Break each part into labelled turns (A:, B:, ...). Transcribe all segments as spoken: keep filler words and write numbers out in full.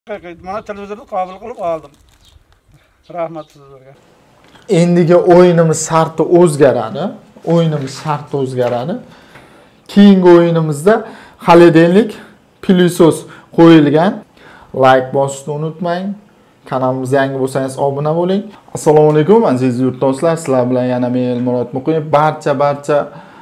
A: Mana televizorda qabul qilib oldim. Rahmat sizlarga.
B: Endigi o'yinimiz sharti o'zgaradi. O'yinimiz sharti o'zgaradi. Keyingi o'yinimizda xolodilnik plyusos qo'yilgan. Like bosishni unutmang. Kanalimizga yangi bo'lsangiz obuna bo'ling. Assalomu alaykum aziz yurtdoshlar. Sizlar bilan yana men Elmurod Muqimov. Barcha barcha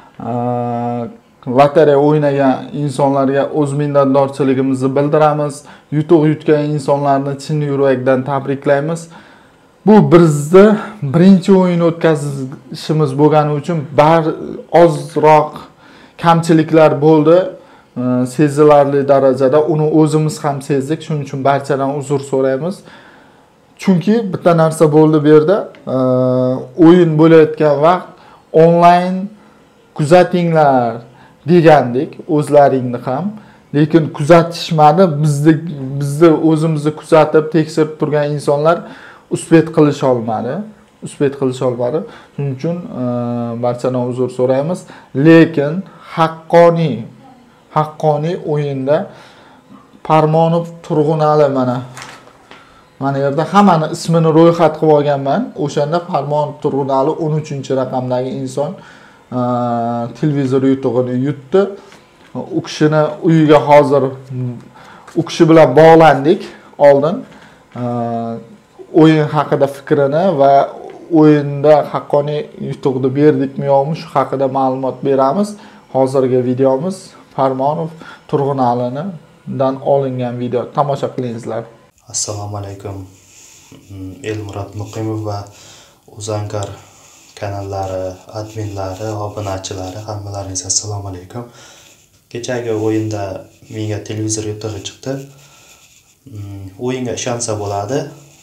B: lotereya o'ynagan insonlarga o'z minnatdorchiligimizni bildiramiz. Yutuq yutgan insonlarni chin yurakdan tabriklaymiz. Bu bizda birinchi o'yin o'tkazishimiz bo'lgani uchun bar ozroq kamchiliklar bo'ldi. Sezilarli darajada uni o'zimiz ham sezdik. Shuning uchun barchadan uzr so'raymiz. Chunki bitta narsa bo'ldi bu yerda. O'yin bo'layotgan vaqt onlayn kuzatinglar degandik o'zlaringni ham. Lekin kuzatishmadi. Bizni bizni o'zimizni kuzatib tekshirib turgan insonlar uspet qilish olmadi. Uspet qilish olmadi. Shuning uchun barchadan uzr so'raymiz. Lekin haqqoniy haqqoniy o'yinda Parmonov Turg'unali mana mana yerda hammani ismini ro'yxat qilib olganman. O'shanda Parmonov Turg'unali o'n uchinchi raqamdagi inson televizor yutug'ini yutdi. U kishini uyiga hozir u kishi bilan bog'landik oldin. O'yin haqida fikrini va o'yinda haqqoniy yutuqni berdikmi yo'qmi shu haqida ma'lumot beramiz. Hozirgi videomiz Parmonov Turg'unalidan olingan video. Tomosha qilingizlar.
C: Assalomu alaykum. Elmurod Muqimov va Uzankar kanallari, adminlari, obunachilari hammalaringizga assalomu alaykum. Kechagi o'yinda menga televizor yutug'i chiqdi. O'yinga ishonsa bo'ladi.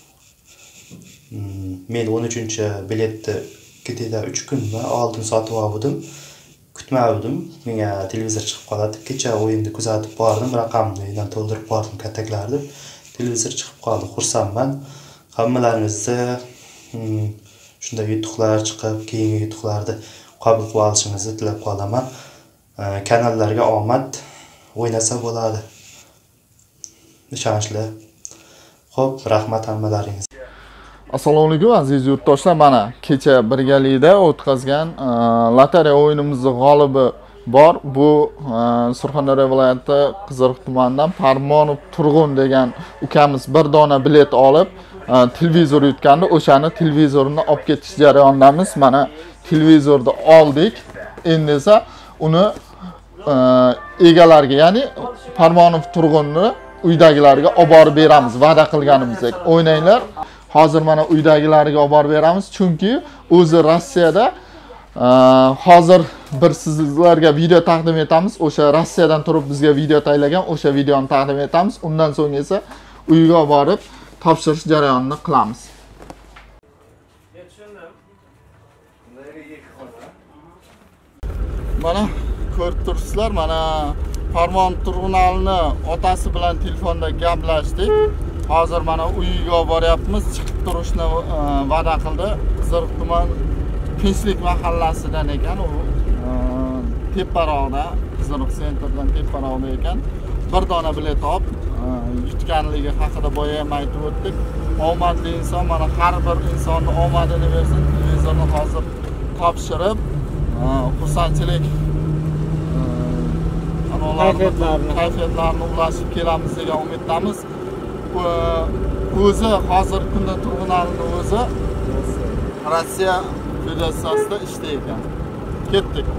C: Men o'n uchinchi biletni ketida uch kun oldin sotib oldim. Kutmadim. Menga televizor chiqib qoladi. Kecha o'yinni kuzatib bordim, raqamni yana to'ldirib bordim, kataklarni. Televizor chiqib qoldi. Xursandman. Hammalaringizni shunda yutuqlar chiqib, keyingi yutuqlarni qabul qilib olishingizni tilab qolaman. Kanallarga omad, o'ynasa bo'ladi. Ishonchli. Xo'p, rahmat hammalaringizga.
B: Assalomu alaykum aziz yurtdoshlar. Mana kecha birgalikda o'tkazgan lotereya o'yinimizning g'olibi bor. Bu Surxondaryo viloyati Qiziriq tumanidan Parmonov Turg'un degan ukamiz bir dona bilet olib televizor yutgandi. O'shani televizorini olib ketish jarayonidamiz. Mana televizorni oldik. Endi esa uni egalariga, ya'ni Parmonov Turg'unni uydagilarga olib borib beramiz. Va'da qilganimizdek. O'ynanglar. Hozir mana uydagilariga olib borib beramiz. Chunki o'zi Rossiyada hozir bir sizlarga video taqdim etamiz. O'sha Rossiyadan turib bizga video taylagan, o'sha videoni taqdim etamiz. Undan so'ng esa uyiga olib borib topshirish jarayonini qilamiz. Mana ko'rib turibsizlar, mana Parmonov Turg'unalini otasi bilan telefonda gaplashdik. Hozir mana uyiga olib boryapmiz. Chiqib turishni va'da qildi. Qiziriq tuman Tinchlik mahallasidan ekan, u teparoqda, Qiziriq sentrdan teparoqda ekan. Bir dona bilet olib yutganligi haqida boya ham aytib o'tdik. Omadli inson, mana har bir insonning omadini bersin. Televizorni hozir topshirib, xursandchilik kayfiyatlarini kayfiyatlarini ulashib kelamiz degan umiddamiz. O'zi hozir kunda Turg'unalini o'zi Rossiya Federatsiyasida ishlaydi. Ketdik.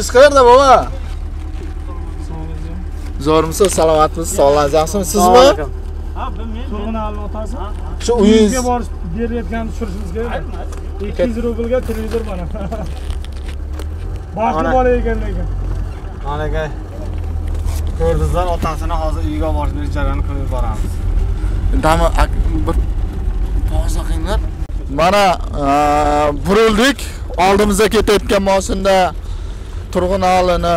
B: Jo'rayingiz qayerda baba? Zo'rmisiz, salomatmisiz, sog'langiz yaxshimi? Sizmi?
A: Ha, men Turg'unalni otasi.
B: Shu uyingiz
A: Uyingizga borib berayotganini tushirishimiz kerak. ikki yuz rublga televizor mana. Baxtli bola ekan lekin.
D: Mana aka ko'rdingizlar, otasini hozir uyiga borib berish jarayonini ko'rib boramiz.
B: Dami bir pauza qilinglar. Mana burildik. Oldimizga ketayotgan mashinada Turg'unalini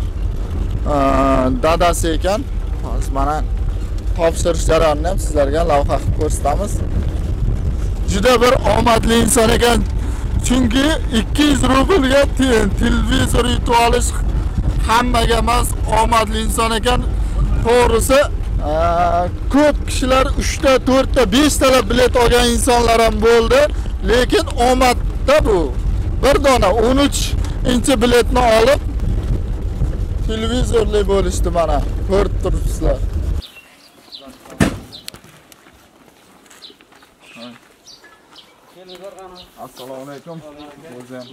B: dadasi ekan. Hozir mana topshirish jarayonini ham sizlarga lavha qilib ko'rsatamiz. Juda bir omadli inson ekan. Chunki ikki yuz rublga televizor yutib olish hammaga emas, omadli inson ekan. To'g'risi, ko'p kishilar uchta, to'rtta, beshta bilet olgan insonlar ham bo'ldi, lekin omadda bu. Bir dona o'n uchinchi biletni olib televizorli bo'lishdi mana. Ko'rib turibsizlar. Assalomu alaykum. O'zim.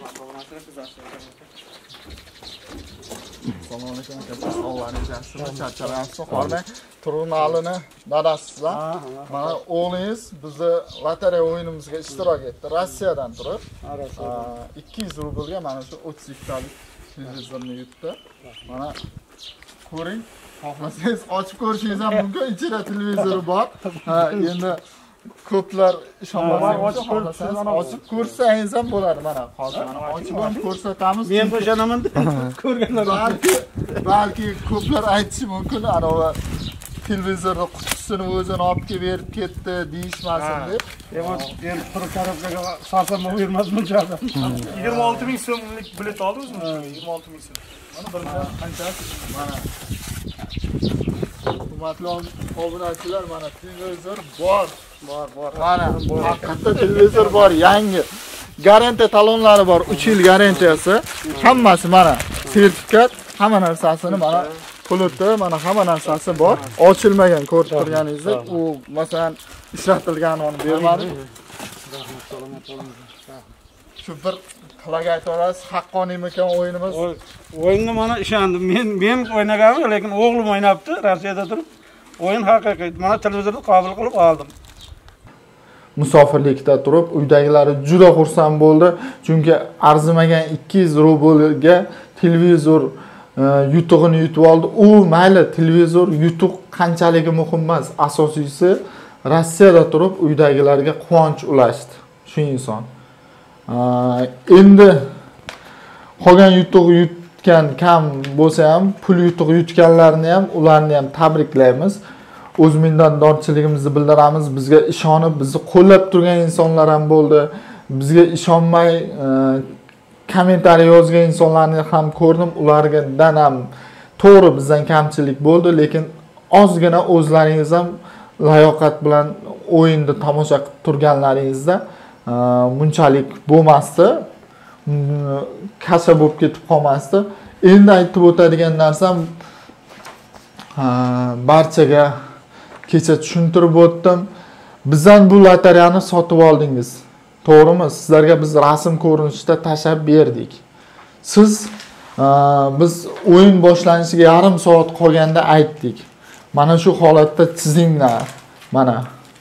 B: Assalomu alaykum. Sog'laringiz yaxshimi? Charchamayapsiz? Hormay Turg'unalini dadasizlar. Mana o'g'lingiz bizni lotereya o'yinimizga ishtirok etdi. Rossiyadan turib. ikki yuz rublga mana shu o'ttiz ikkitalik televizorni yutdi. Mana ko'ring. Xohlasangiz ochib ko'rishingiz ham mumkin. Ichida televizori bor. Ha, endi ko'plar ishonmasangiz, ochib ko'rsangiz ham bo'ladi. Mana hozir mana ochib ham ko'rsatamiz.
A: Men bo'shanaman deb ko'rganlar.
B: Balki balki ko'plar aytishi mumkin, ana televizorni qutisini o'zini olib kelib berib ketdi deyishmasin deb.
A: Endi turib tarafga sarsam o'yirmasmi jo'da. yigirma olti ming so'mlik bilet oldingizmi? yigirma olti ming so'm. Mana bir million qanchasi? Mana
B: hurmatli obunachilar, mana televizor bor.
A: Bor, bor.
B: Mana haqiqatda televizor bor, yangi. Garantiya talonlari bor, uch yil garantiyasi. Hammasi mana sertifikat, hamma narsasini mana puliti, mana hamma narsasi bor. Ochilmagan ko'rib turganingizdek, u masalan ishlatilganini olib bermadi. Shu bir qilaga aytasiz, haqqoniymikan o'yinimiz?
A: O'yinga mana ishondim. Men men o'ynaganman, lekin o'g'lim o'ynabdi Rossiyada turib. O'yin haqiqiy. Mana televizorni qabul qilib oldim.
B: Musofirlikda turib, uydagilari juda xursand bo'ldi, chunki arzimagan ikki yuz rublga televizor yutug'ini yutib oldi. U mayli televizor yutuq qanchaligi muhim emas, asosiysi Rossiyada turib uydagilarga quvonch ulashdi shu inson. Endi qolgan yutuq yutgan kam bo'lsa ham, pul yutuq yutganlarni ham, ularni ham tabriklaymiz. O'z minnatdorchiligimizni bildiramiz. Bizga ishonib, bizni qo'llab turgan insonlar ham bo'ldi. Bizga ishonmay kommentariy yozgan insonlarni ham ko'rdim. Ulardan ham to'g'ri bizdan kamchilik bo'ldi, lekin ozgina o'zlaringiz ham layoqat bilan o'yinni tomosha qilib turganlaringizda bunchalik bo'lmasdi. Kasha bo'lib ketib qolmasdi. Endi aytib o'tadigan narsam barchaga kecha tushuntirib o'tdim. Bizdan bu lotereyani sotib oldingiz. To'g'rimi? Sizlarga biz rasm ko'rinishida tashab berdik. Siz biz o'yin boshlanishiga yarim soat qolganda aytdik. Mana shu holatda chizinglar. Mana.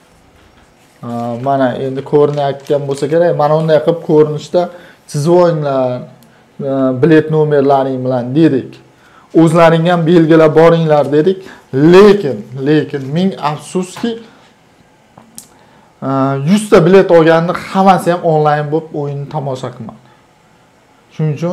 B: Mana endi ko'rinayotgan bo'lsa kerak. Mana unday qilib ko'rinishda chizib o'yinglar. Bilet nomerlaring bilan dedik. O'zlaring ham belgilab boringlar dedik. Lekin, lekin ming afsuski yuz ta bilet olganni hammasi ham onlayn bo'lib o'yinni tomosha qilmadi. Shuning uchun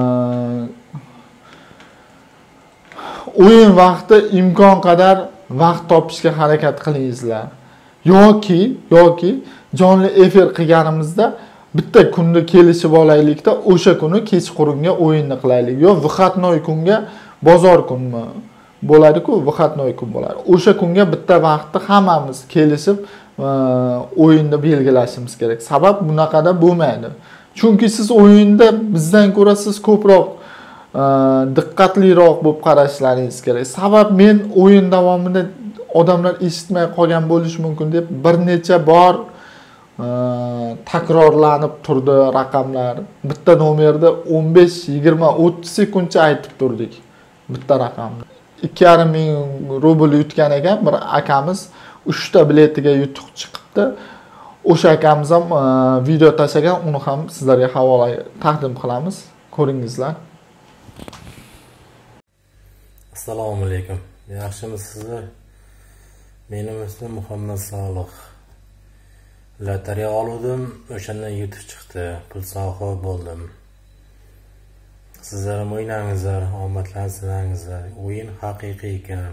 B: o'yin vaqti imkon qadar vaqt topishga harakat qilingizlar. Yoki, yoki jonli efir qilganimizda bitta kunda kelishib olaylikda, o'sha kuni kechqurunga o'yinni qilaylik. Yo выходной kunga bozor kunmi bo'ladi-ku, выходной kun bo'ladi. O'sha kunga bitta vaqtda hammamiz kelishib o'yinni belgilashimiz kerak. Sabab bunaqada bo'lmaydi. Chunki siz o'yinda bizdan ko'ra siz ko'proq diqqatliroq bo'lib qarashlaringiz kerak. Sabab men o'yin davomida odamlar eshitmay qolgan bo'lishi mumkin deb bir necha bor takrorlanib turdi raqamlar. Bitta nomerda o'n besh, yigirma, o'ttiz sekundcha aytib turdik bitta raqamni. ikki yarim ming rubl yutgan ekan bir akamiz, uchta biletiga yutuq chiqibdi. O'sha akamiz ham video tashlagan, uni ham sizlarga havola taqdim qilamiz. Ko'ringizlar.
E: Assalomu alaykum. Yaxshimisizlar? Mening ismim Muhammad Solih. Lotereya oldim, o'shandan yutib chiqdi, pul sohibi bo'ldim. Sizlar ham o'ynangizlar, omadlarni silangizlar. O'yin haqiqiy ekan.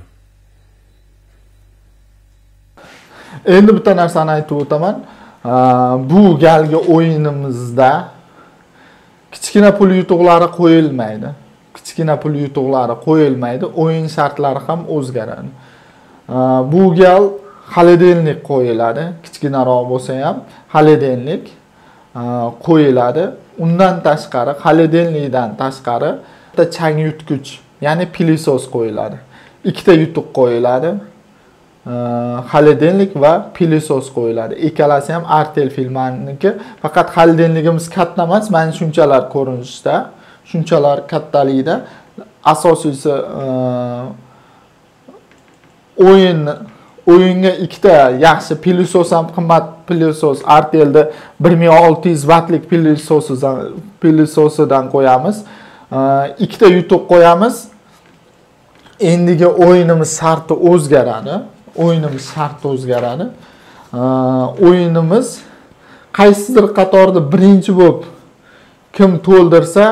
B: Endi bitta narsani aytib o'taman. Bu galgi o'yinimizda kichkina pul yutuqlari qo'yilmaydi. Kichkina pul yutuqlari qo'yilmaydi, o'yin shartlari ham o'zgaradi. Bu gal xolidenlik qo'yiladi, kichkinaroq bo'lsa ham xolidenlik qo'yiladi. Undan tashqari, xolidenlikdan tashqari bitta chang yutgich, ya'ni pilisos qo'yiladi. Ikkita yutuq qo'yiladi. Xolidenlik va pilisos qo'yiladi. Ikkalasi ham Artel firmaniki, faqat xolidenligimiz katta emas, mana shunchalar ko'rinishda, shunchalar kattalikda. Asosiysi o'yin o'yinga ikkita yaxshi pilisos ham qimmat pilisos Artelda bir ming olti yuz wattlik pilisosidan pilisosidan qo'yamiz. Ikkita yutuq qo'yamiz. Endigi o'yinimiz sharti o'zgaradi. O'yinimiz sharti o'zgaradi. O'yinimiz qaysidir qatorda birinchi bo'lib kim to'ldirsa,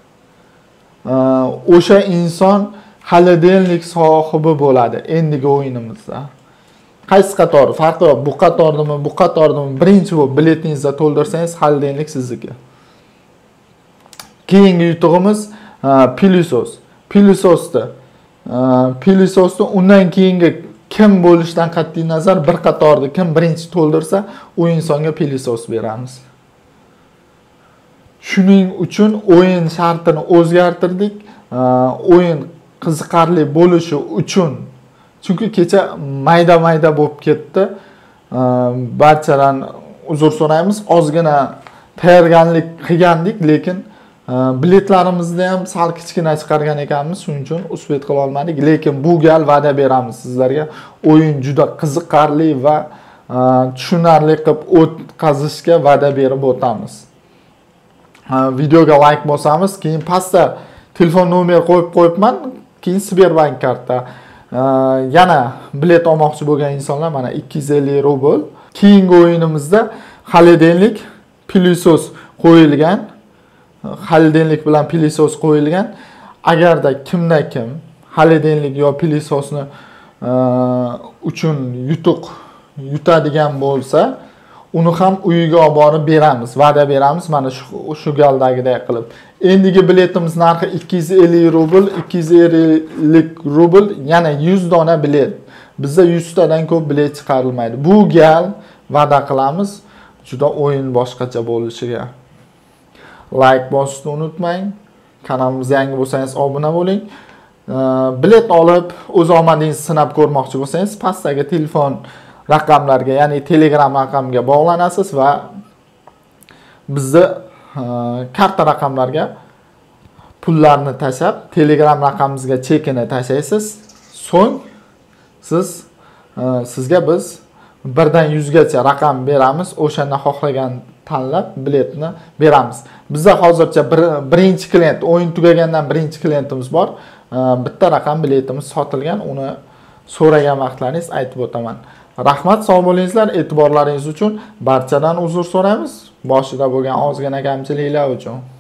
B: o'sha inson xolidenlik sohibi bo'ladi endigi o'yinimizda. Qaysi qator? Farqi yo'q. Bu qatordami, bu qatordami, birinchi bo'lib biletingizda to'ldirsangiz xolidenlik sizniki. Keyingi yutug'imiz pilisos. Pilisosda pilisosda undan keyingi kim bo'lishidan qat'iy nazar bir qatorda kim birinchi to'ldirsa, u insonga pilisos beramiz. Shuning uchun o'yin shartini o'zgartirdik. O'yin qiziqarli bo'lishi uchun. Chunki kecha mayda-mayda bo'lib ketdi. Barchadan uzr so'raymiz. Ozgina tayyorgarlik qilgandik, lekin biletlarimizni ham sal kichkina chiqargan ekanmiz, shuning uchun uspet qila olmadik, lekin bu gal va'da beramiz sizlarga. O'yin juda qiziqarli va tushunarli qilib o'tkazishga va'da berib o'tamiz. Videoga like bosamiz, keyin pastda telefon nomeri qo'yib qo'yibman, keyin Sberbank karta. Yana bilet olmoqchi bo'lgan insonlar mana ikki yuz ellik rubl. Keyingi o'yinimizda xolidenlik pilisos qo'yilgan. Xolidenlik bilan pilisos qo'yilgan. Agarda kimda kim xolidenlik yo pilisosni uchun yutuq yutadigan bo'lsa, uni ham uyiga olib borib beramiz, va'da beramiz, mana shu shu galdagidek qilib. Endigi biletimiz narxi ikki yuz ellik rubl, ikki yuz ellik rubl, yana yuz dona bilet. Bizda yuz tadan ko'p bilet chiqarilmaydi. Bu gal va'da qilamiz, juda o'yin boshqacha bo'lishiga. Like bosishni unutmang. Kanalimizga yangi bo'lsangiz obuna bo'ling. Bilet olib o'z omadingizni sinab ko'rmoqchi bo'lsangiz, pastdagi telefon raqamlarga, ya'ni Telegram raqamiga bog'lanasiz va bizni karta raqamlarga pullarni tashlab, Telegram raqamimizga chekini tashlaysiz. So'ng siz sizga biz birdan yuzgacha raqam beramiz. O'shanda xohlagan tanlab biletni beramiz. Bizda hozircha bir, birinchi klient, o'yin tugagandan birinchi klientimiz bor. Bitta raqam biletimiz sotilgan, uni so'ragan vaqtlaringiz aytib o'taman. Rahmat, sog' bo'lingizlar. E'tiborlaringiz uchun barchadan uzr so'raymiz. Boshida bo'lgan ozgina kamchiliklar uchun.